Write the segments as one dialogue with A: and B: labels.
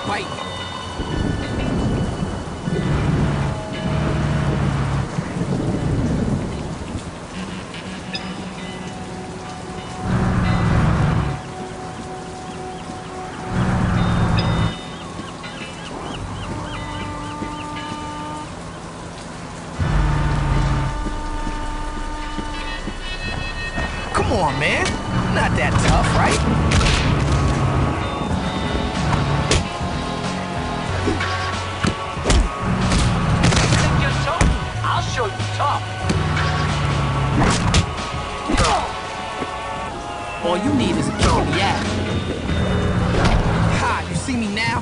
A: fight. Come on, man. Not that tough, right?
B: Think you're so? I'll show you tough.
A: All you need is a kick in the ass. Ha, you see me now?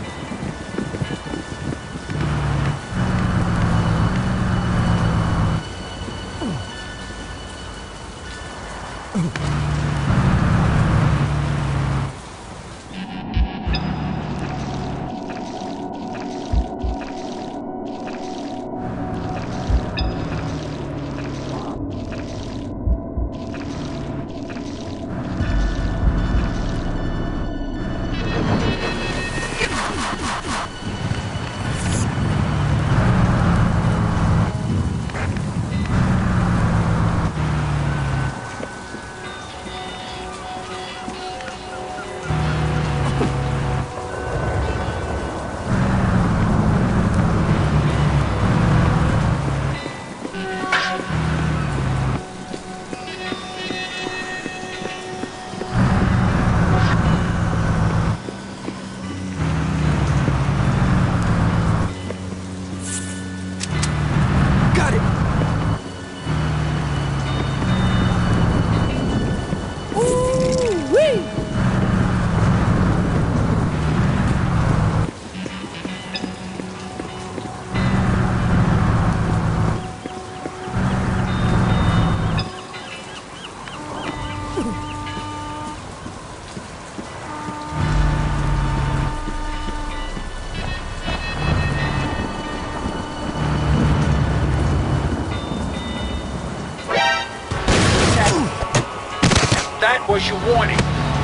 B: That was your warning.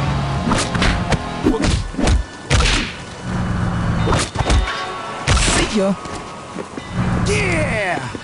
A: See ya. Yeah!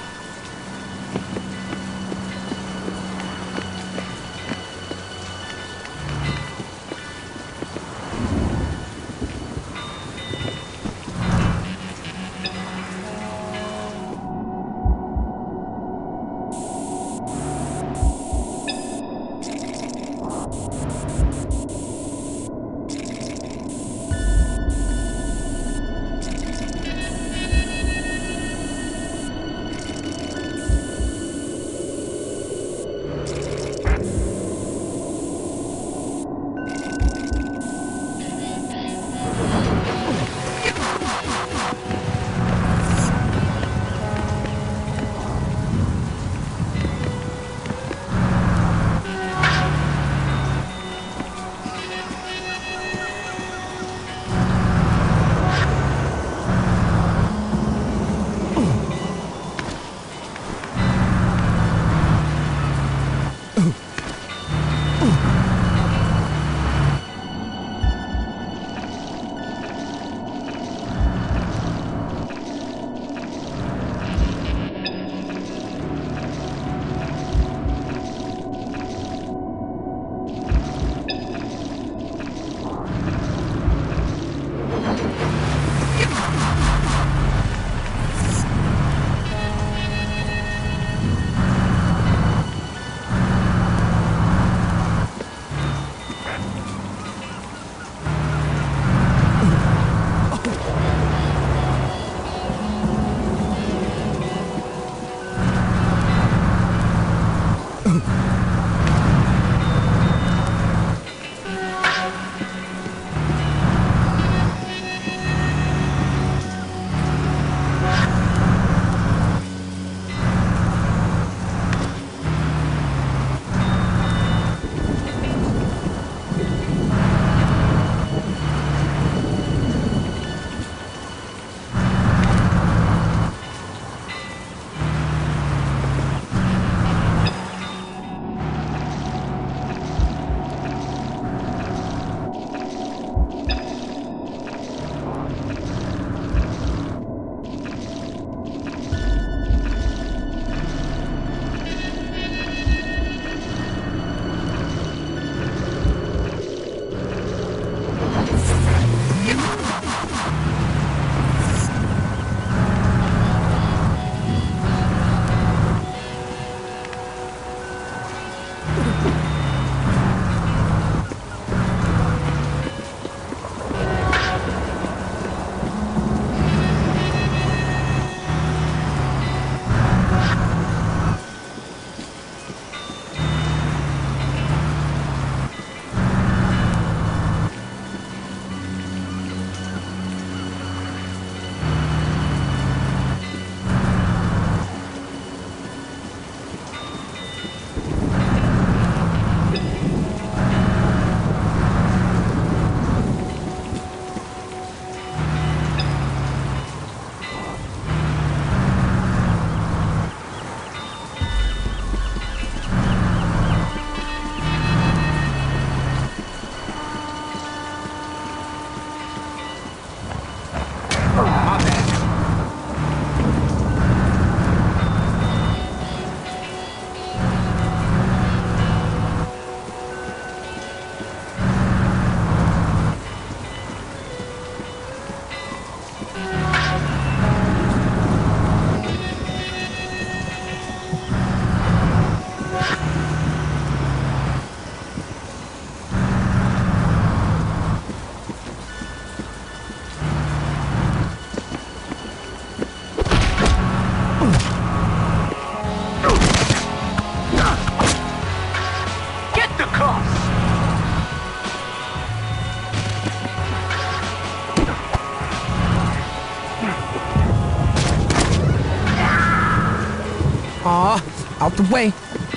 A: Out the way.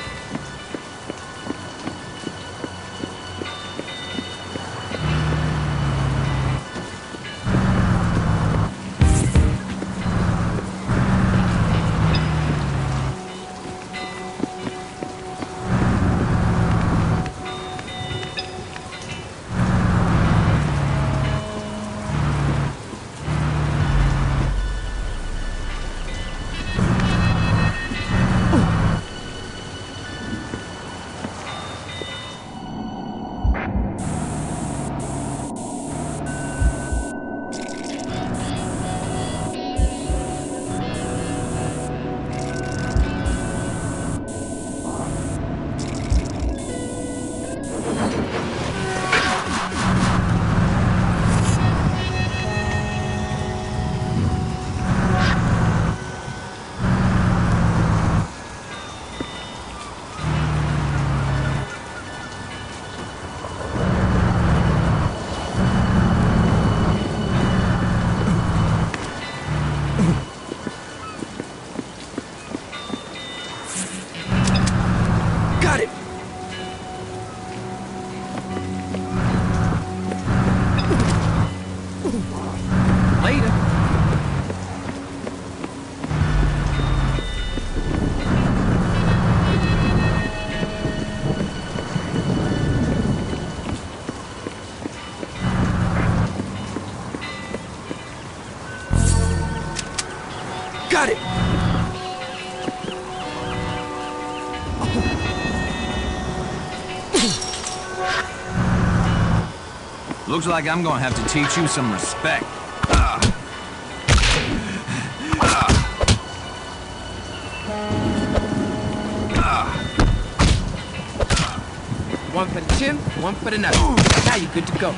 A: Got it!
C: Looks like I'm gonna have to teach you some respect.
A: One for the chin, one for the nuts. Now you're good to go.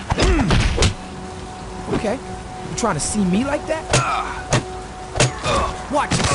A: Okay. You trying to see me like that? Watch it.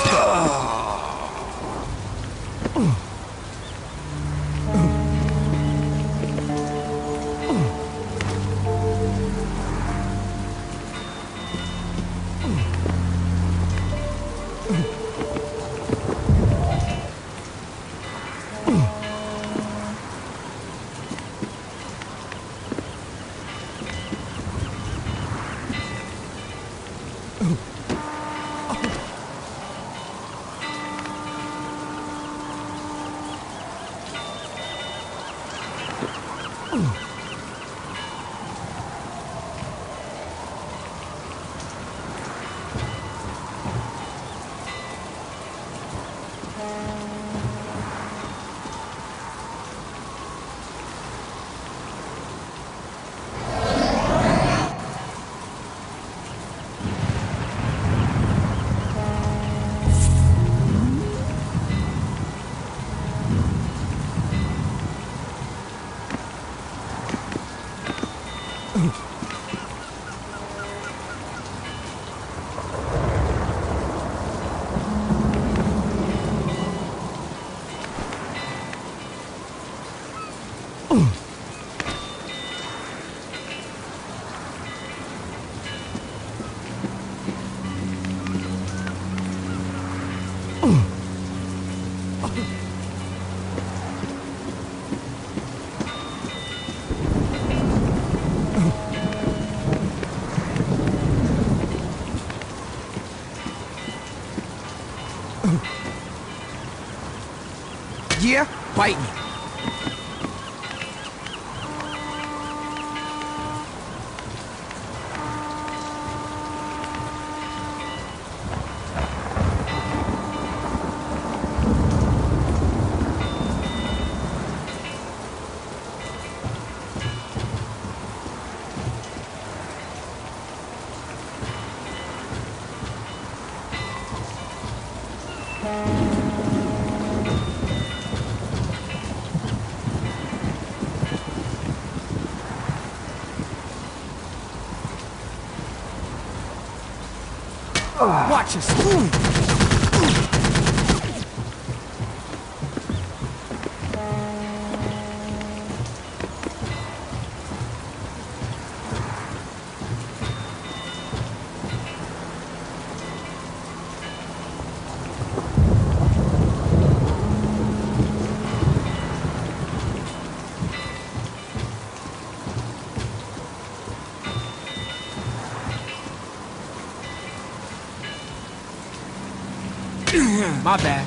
A: Yeah, bite me. Watch us. My bad.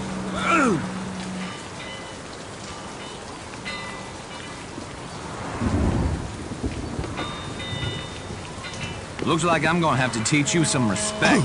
C: Looks like I'm gonna have to teach you some respect.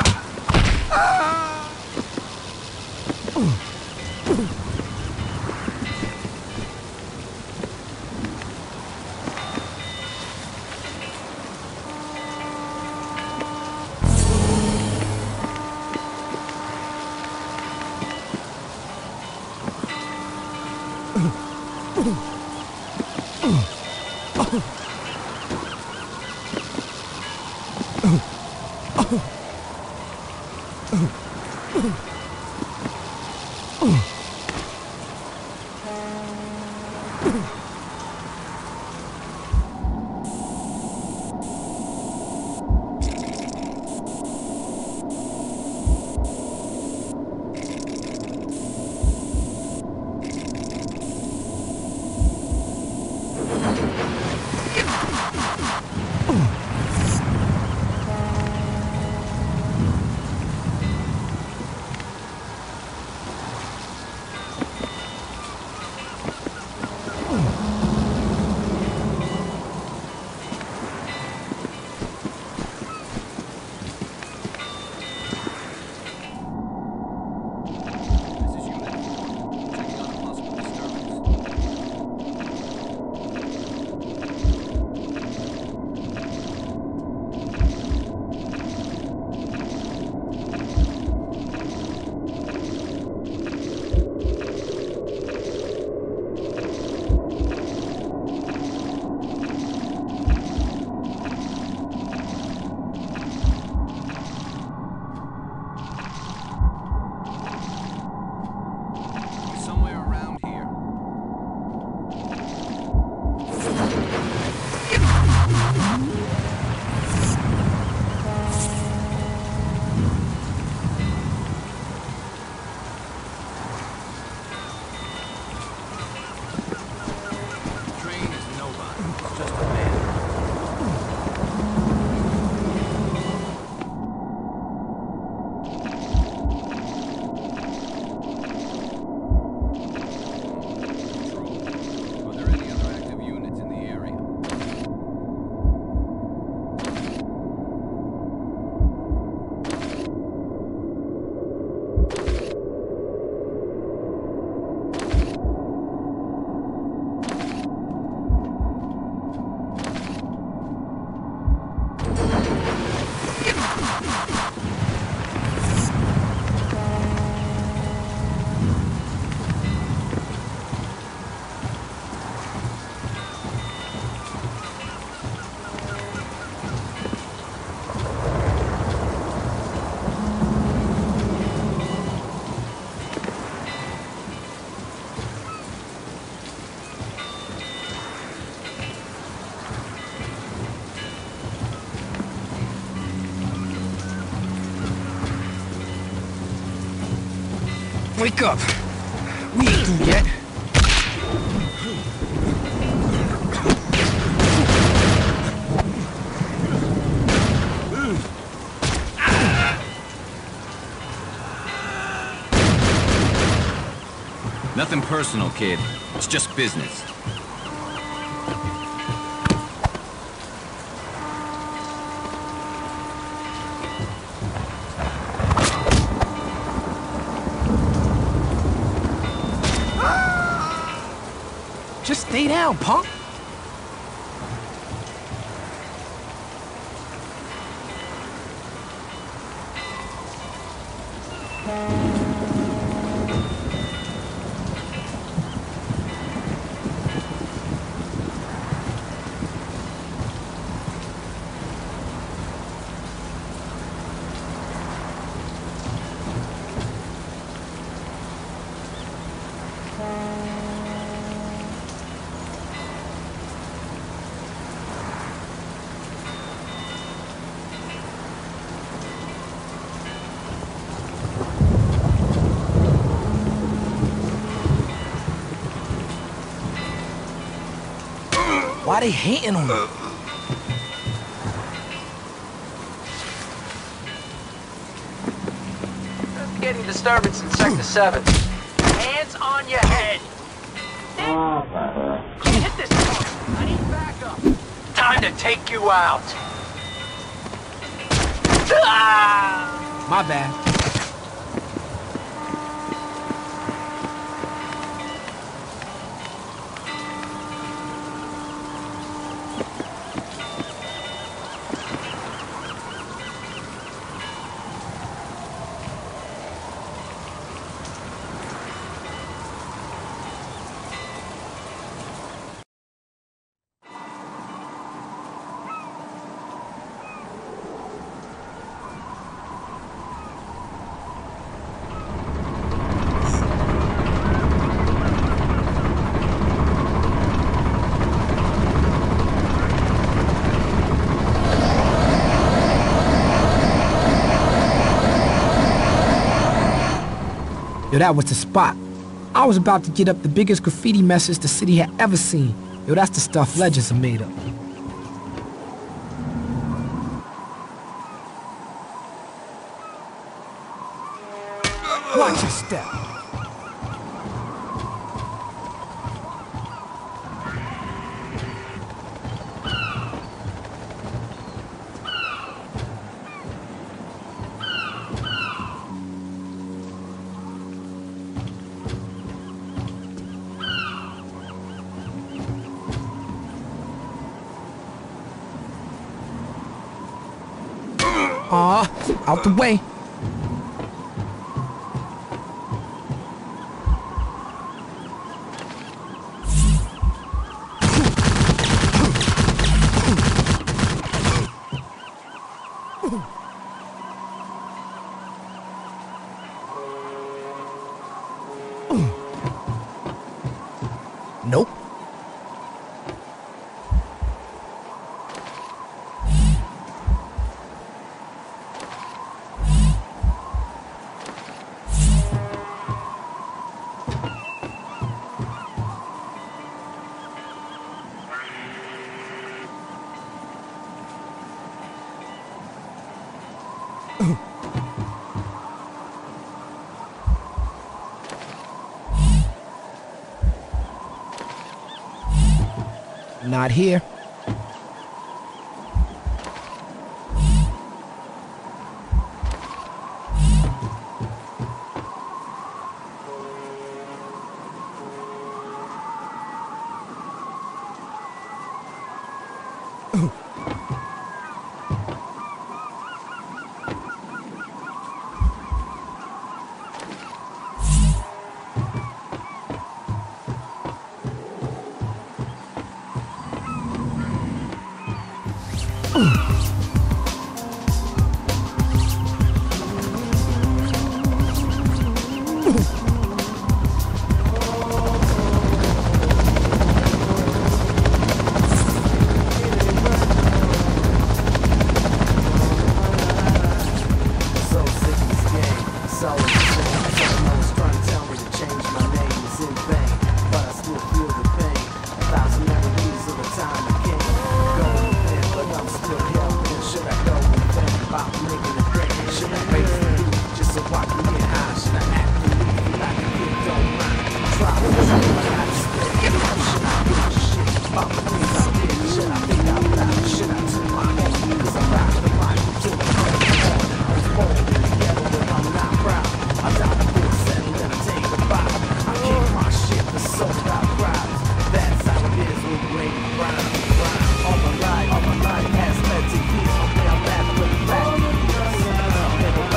A: Wake up! We ain't through yet.
C: Nothing personal, kid. It's just business.
A: Just stay down, punk. Why they hating on me?
B: Investigating disturbance in Sector 7. Hands on your head. Can't hit this part. I need backup. Time to take you out. Ah!
A: My bad. Yo, that was the spot. I was about to get up the biggest graffiti message the city had ever seen. Yo, that's the stuff legends are made of. Watch your step. Aw, out the way. Nope. Not here.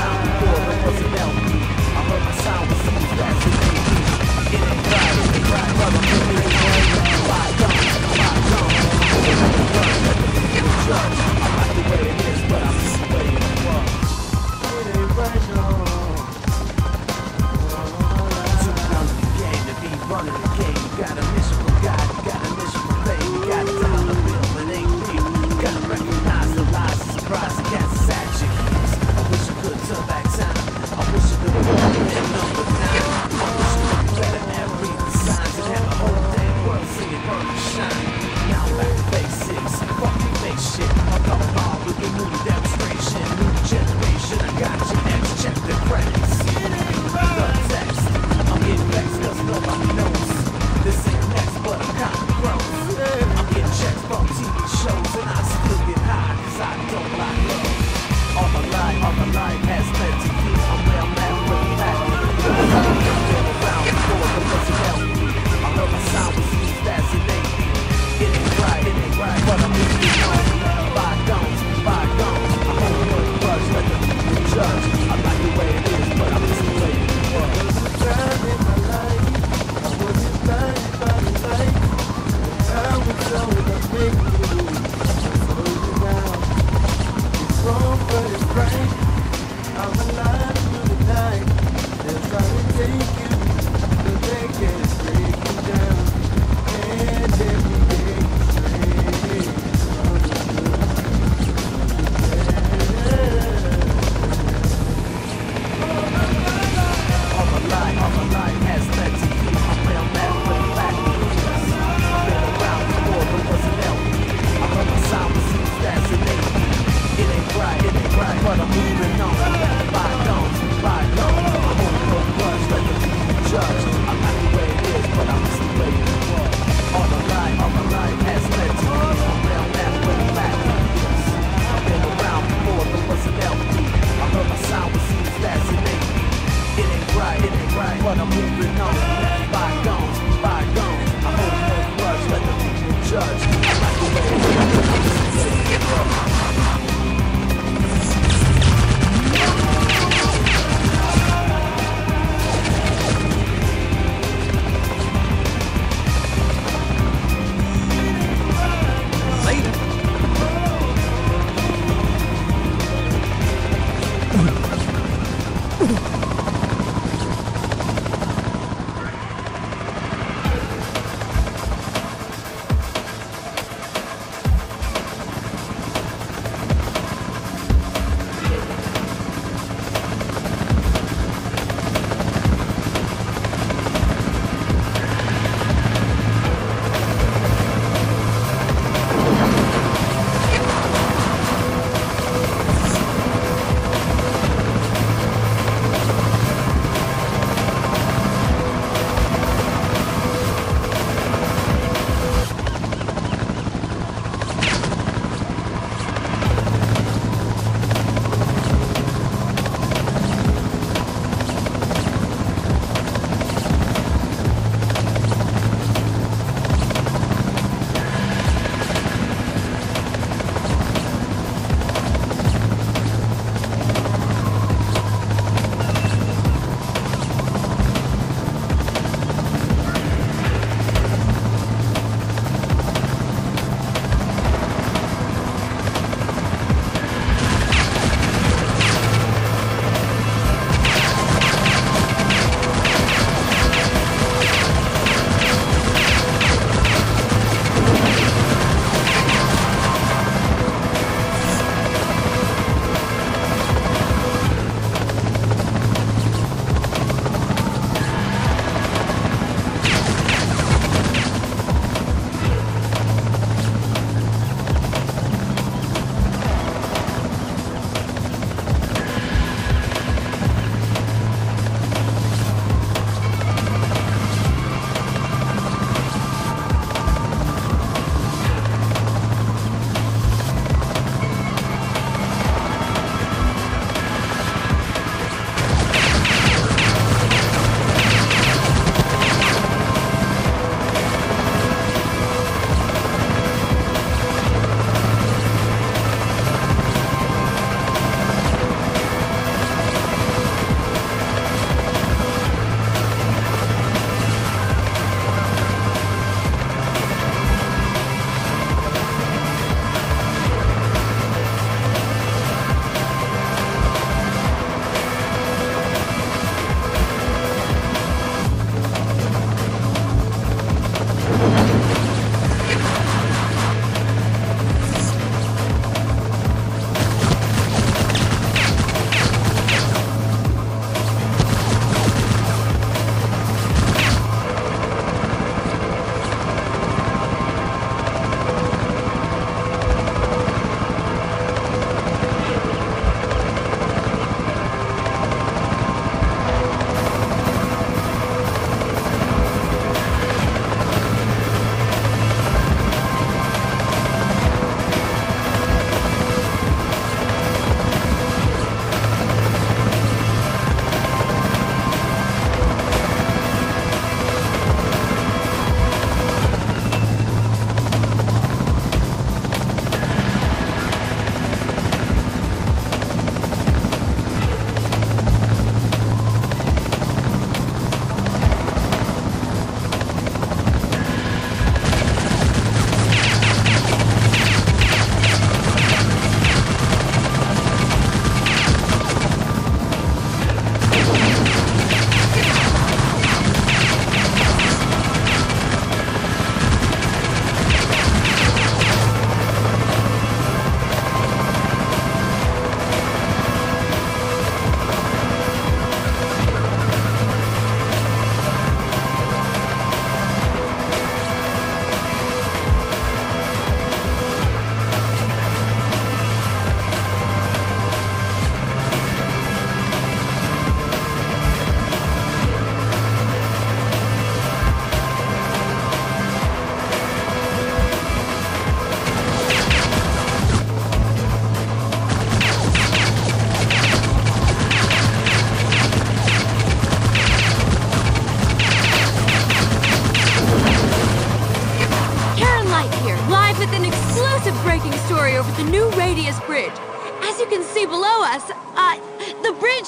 D: Right. but I'm moving on. Bygones, bygones. I hold no grudge, let the people judge. I like the way it looks.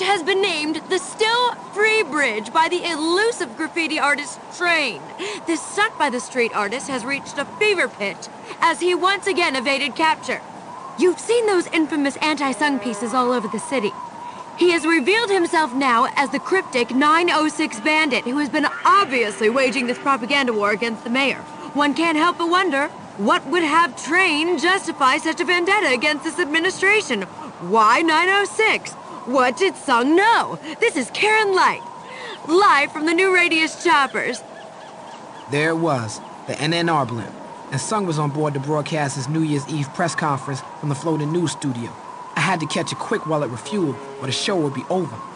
E: has been named the Still Free Bridge by the elusive graffiti artist Trane. This stunt by the street artist has reached a fever pitch as he once again evaded capture. You've seen those infamous anti-sung pieces all over the city. He has revealed himself now as the cryptic 906 bandit who has been obviously waging this propaganda war against the mayor. One can't help but wonder, what would have Trane justify such a vendetta against this administration? Why 906? What did Sung know? This is Karen Light, live from the New Radius Choppers.
A: There it was, the NNR blimp. And Sung was on board to broadcast his New Year's Eve press conference from the floating news studio. I had to catch it quick while it refueled, or the show would be over.